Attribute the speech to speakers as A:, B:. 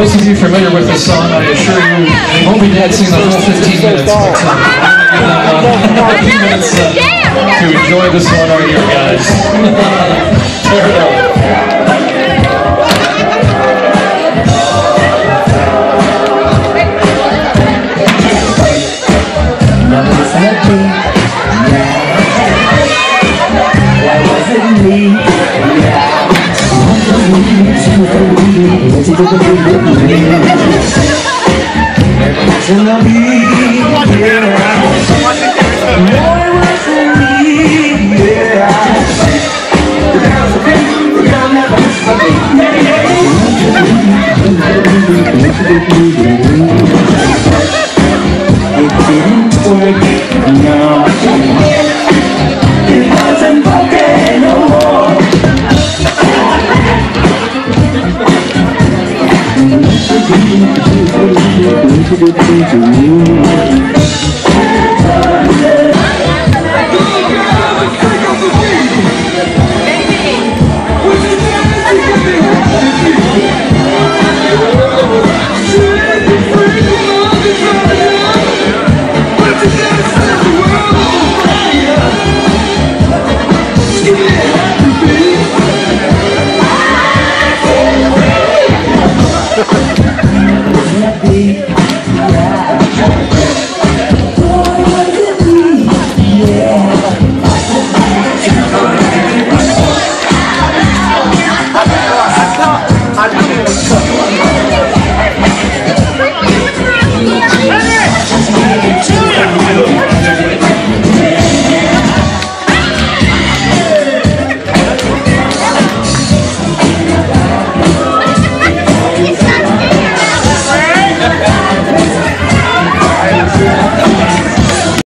A: Most of you familiar with this song, I assure you, they won't be dancing the whole 15 minutes. But, a few minutes to enjoy this one right here, guys. Tear it up.
B: It wasn't